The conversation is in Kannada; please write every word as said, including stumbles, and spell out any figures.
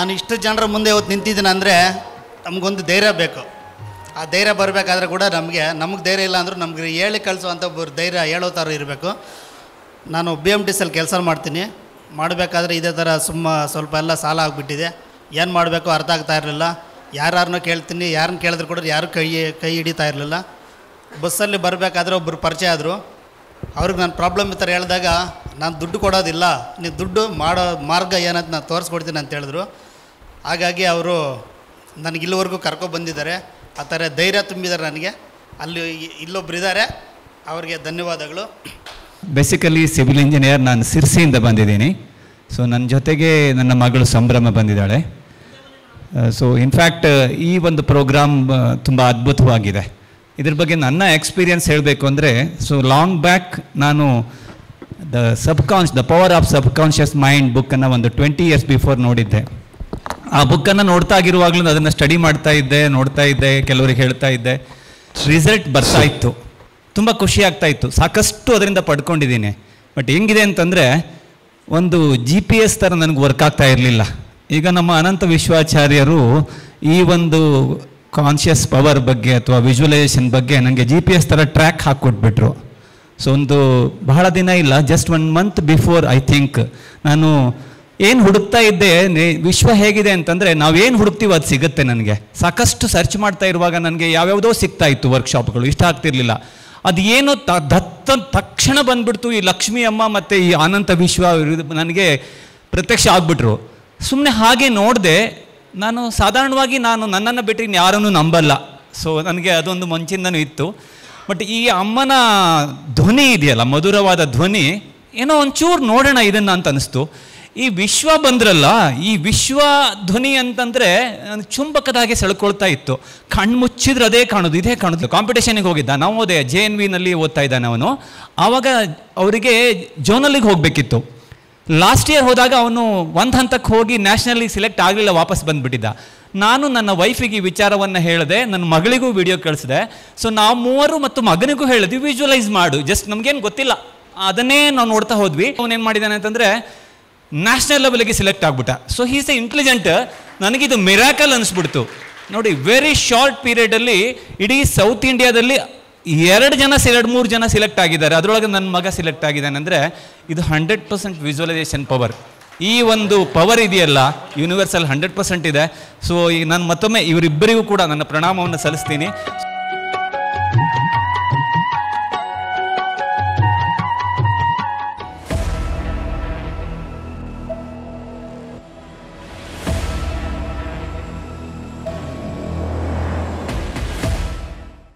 ನಾನು ಇಷ್ಟು ಜನರ ಮುಂದೆ ಇವತ್ತು ನಿಂತಿದ್ದೀನಿ ಅಂದರೆ ನಮಗೊಂದು ಧೈರ್ಯ ಬೇಕು. ಆ ಧೈರ್ಯ ಬರಬೇಕಾದ್ರೆ ಕೂಡ ನಮಗೆ ನಮಗೆ ಧೈರ್ಯ ಇಲ್ಲ ಅಂದರೂ ನಮಗೆ ಹೇಳಿ ಕಳಿಸುವಂಥ ಒಬ್ಬರು ಧೈರ್ಯ ಹೇಳೋ ಥರ ಇರಬೇಕು. ನಾನು ಬಿ ಎಮ್ ಟಿ ಸಿಯಲ್ಲಿ ಕೆಲಸ ಮಾಡ್ತೀನಿ. ಮಾಡಬೇಕಾದ್ರೆ ಇದೇ ಥರ ಸುಮ್ಮ ಸ್ವಲ್ಪ ಎಲ್ಲ ಸಾಲ ಆಗಿಬಿಟ್ಟಿದೆ. ಏನು ಮಾಡಬೇಕು ಅರ್ಥ ಆಗ್ತಾ ಇರಲಿಲ್ಲ. ಯಾರನ್ನೋ ಕೇಳ್ತೀನಿ, ಯಾರನ್ನ ಕೇಳಿದ್ರು ಕೂಡ ಯಾರು ಕೈ ಕೈ ಹಿಡಿತಾ ಇರಲಿಲ್ಲ. ಬಸ್ಸಲ್ಲಿ ಬರಬೇಕಾದ್ರೆ ಒಬ್ಬರು ಪರಿಚಯ ಆದರು. ಅವ್ರಿಗೆ ನಾನು ಪ್ರಾಬ್ಲಮ್ ಈ ಥರ ಹೇಳಿದಾಗ ನಾನು ದುಡ್ಡು ಕೊಡೋದಿಲ್ಲ, ನೀವು ದುಡ್ಡು ಮಾಡೋ ಮಾರ್ಗ ಏನಂತ ನಾನು ತೋರಿಸ್ಕೊಡ್ತೀನಿ ಅಂತ ಹೇಳಿದ್ರು. ಹಾಗಾಗಿ ಅವರು ನನಗೆ ಇಲ್ಲಿವರೆಗೂ ಕರ್ಕೊಬಂದಿದ್ದಾರೆ. ಆ ಥರ ಧೈರ್ಯ ತುಂಬಿದ್ದಾರೆ ನನಗೆ. ಅಲ್ಲಿ ಇಲ್ಲೊಬ್ರು ಇದ್ದಾರೆ, ಅವ್ರಿಗೆ ಧನ್ಯವಾದಗಳು. ಬೇಸಿಕಲಿ ಸಿವಿಲ್ ಇಂಜಿನಿಯರ್, ನಾನು ಸಿರ್ಸಿಯಿಂದ ಬಂದಿದ್ದೀನಿ. ಸೊ ನನ್ನ ಜೊತೆಗೆ ನನ್ನ ಮಗಳು ಸಂಭ್ರಮ ಬಂದಿದ್ದಾಳೆ. ಸೊ ಇನ್ಫ್ಯಾಕ್ಟ್ ಈ ಒಂದು ಪ್ರೋಗ್ರಾಮ್ ತುಂಬ ಅದ್ಭುತವಾಗಿದೆ. ಇದ್ರ ಬಗ್ಗೆ ನನ್ನ ಎಕ್ಸ್ಪೀರಿಯನ್ಸ್ ಹೇಳಬೇಕು ಅಂದರೆ, ಸೊ ಲಾಂಗ್ ಬ್ಯಾಕ್ ನಾನು the subconscious the power of subconscious mind ಬುಕ್ಕನ್ನು ಒಂದು ಟ್ವೆಂಟಿ ಇಯರ್ಸ್ ಬಿಫೋರ್ ನೋಡಿದ್ದೆ. ಆ ಬುಕ್ಕನ್ನು ನೋಡ್ತಾ ಆಗಿರುವಾಗಲೂ ಅದನ್ನು ಸ್ಟಡಿ ಮಾಡ್ತಾ ಇದ್ದೆ, ನೋಡ್ತಾ ಇದ್ದೆ, ಕೆಲವರಿಗೆ ಹೇಳ್ತಾ ಇದ್ದೆ. ರಿಸಲ್ಟ್ ಬರ್ತಾ ಇತ್ತು, ತುಂಬ ಖುಷಿ ಆಗ್ತಾ ಇತ್ತು, ಸಾಕಷ್ಟು ಅದರಿಂದ ಪಡ್ಕೊಂಡಿದ್ದೀನಿ. ಬಟ್ ಹೆಂಗಿದೆ ಅಂತಂದರೆ, ಒಂದು ಜಿ ಪಿ ಎಸ್ ಥರ ನನಗೆ ವರ್ಕ್ ಆಗ್ತಾ ಇರಲಿಲ್ಲ. ಈಗ ನಮ್ಮ ಅನಂತ ವಿಶ್ವಾಚಾರ್ಯರು ಈ ಒಂದು ಕಾನ್ಷಿಯಸ್ ಪವರ್ ಬಗ್ಗೆ ಅಥವಾ ವಿಜುವಲೈಸೇಷನ್ ಬಗ್ಗೆ ನನಗೆ ಜಿ ಪಿ ಎಸ್ ಥರ ಟ್ರ್ಯಾಕ್ ಹಾಕ್ಕೊಟ್ಬಿಟ್ರು. ಸೊ ಒಂದು ಬಹಳ ದಿನ ಇಲ್ಲ, just one month before I think ನಾನು ಏನು ಹುಡುಕ್ತಾ ಇದ್ದೆ, ವಿಶ್ವ ಹೇಗಿದೆ ಅಂತಂದರೆ ನಾವೇನು ಹುಡುಕ್ತೀವಿ ಅದು ಸಿಗುತ್ತೆ ನನಗೆ. ಸಾಕಷ್ಟು ಸರ್ಚ್ ಮಾಡ್ತಾ ಇರುವಾಗ ನನಗೆ ಯಾವ್ಯಾವುದೋ ಸಿಗ್ತಾ ಇತ್ತು ವರ್ಕ್ಶಾಪ್ಗಳು, ಇಷ್ಟ ಆಗ್ತಿರ್ಲಿಲ್ಲ. ಅದು ಏನೋ ತ ದತ್ತ ತಕ್ಷಣ ಬಂದ್ಬಿಡ್ತು. ಈ ಲಕ್ಷ್ಮೀ ಅಮ್ಮ ಮತ್ತು ಈ ಅನಂತ ವಿಶ್ವ ನನಗೆ ಪ್ರತ್ಯಕ್ಷ ಆಗ್ಬಿಟ್ರು. ಸುಮ್ಮನೆ ಹಾಗೆ ನೋಡಿದೆ. ನಾನು ಸಾಧಾರಣವಾಗಿ ನಾನು ನನ್ನನ್ನು ಬಿಟ್ಟು ಯಾರನ್ನೂ ನಂಬಲ್ಲ. ಸೊ ನನಗೆ ಅದೊಂದು ಮುಂಚಿಂದನೂ ಇತ್ತು. ಬಟ್ ಈ ಅಮ್ಮನ ಧ್ವನಿ ಇದೆಯಲ್ಲ, ಮಧುರವಾದ ಧ್ವನಿ, ಏನೋ ಒಂಚೂರು ನೋಡೋಣ ಇದನ್ನು ಅಂತ ಅನಿಸ್ತು. ಈ ವಿಶ್ವ ಬಂದ್ರಲ್ಲ, ಈ ವಿಶ್ವ ಧ್ವನಿ ಅಂತಂದರೆ ಚುಂಬಕದ ಹಾಗೆ ಸೆಳ್ಕೊಳ್ತಾ ಇತ್ತು. ಕಣ್ಣು ಮುಚ್ಚಿದ್ರೆ ಅದೇ ಕಾಣೋದು, ಇದೇ ಕಾಣೋದು. ಕಾಂಪಿಟೇಷನಿಗೆ ಹೋಗಿದ್ದ, ನಾವು ಹೋದೆ, ಜೆ ಎನ್ ವಿನಲ್ಲಿ ಓದ್ತಾ ಇದ್ದಾನೆ ಅವನು. ಆವಾಗ ಅವರಿಗೆ ಜೋನಲ್ಲಿಗೆ ಹೋಗಬೇಕಿತ್ತು. ಲಾಸ್ಟ್ ಇಯರ್ ಹೋದಾಗ ಅವನು ಒಂದು ಹಂತಕ್ಕೆ ಹೋಗಿ ನ್ಯಾಷನಲಿಗೆ ಸಿಲೆಕ್ಟ್ ಆಗಲಿಲ್ಲ, ವಾಪಸ್ ಬಂದುಬಿಟ್ಟಿದ್ದ. ನಾನು ನನ್ನ ವೈಫಿಗೆ ಈ ವಿಚಾರವನ್ನು ಹೇಳಿದೆ, ನನ್ನ ಮಗಳಿಗೂ ವಿಡಿಯೋ ಕಳಿಸಿದೆ. ಸೊ ನಾವು ಮೂವರು ಮತ್ತು ಮಗನಿಗೂ ಹೇಳಿದ್ವಿ, ವಿಜುವಲೈಸ್ ಮಾಡು, ಜಸ್ಟ್ ನಮಗೇನು ಗೊತ್ತಿಲ್ಲ, ಅದನ್ನೇ ನಾವು ನೋಡ್ತಾ ಹೋದ್ವಿ. ಅವನೇನು ಮಾಡಿದ್ದಾನೆ ಅಂತಂದರೆ ನ್ಯಾಷನಲ್ ಲೆವೆಲ್ಗೆ ಸಿಲೆಕ್ಟ್ ಆಗ್ಬಿಟ್ಟ. So he's a intelligent. ನನಗಿದು ಮಿರಾಕಲ್ ಅನಿಸ್ಬಿಡ್ತು. ನೋಡಿ, ವೆರಿ ಶಾರ್ಟ್ ಪೀರಿಯಡಲ್ಲಿ ಇಡೀ ಸೌತ್ ಇಂಡಿಯಾದಲ್ಲಿ ಎರಡು ಜನ ಎರಡು ಮೂರು ಜನ ಸಿಲೆಕ್ಟ್ ಆಗಿದ್ದಾರೆ. ಅದರೊಳಗೆ ನನ್ನ ಮಗ ಸಿಲೆಕ್ಟ್ ಆಗಿದ್ದಾನೆ ಅಂದರೆ ಇದು ಹಂಡ್ರೆಡ್ ಪರ್ಸೆಂಟ್ ವಿಜುವಲೈಸೇಷನ್ ಪವರ್. ಈ ಒಂದು ಪವರ್ ಇದೆಯಲ್ಲ ಯೂನಿವರ್ಸಲ್ ಹಂಡ್ರೆಡ್ ಪರ್ಸೆಂಟ್ ಇದೆ. ಸೊ ಈಗ ನಾನು ಮತ್ತೊಮ್ಮೆ ಇವರಿಬ್ಬರಿಗೂ ಕೂಡ ನನ್ನ ಪ್ರಣಾಮವನ್ನು ಸಲ್ಲಿಸ್ತೀನಿ.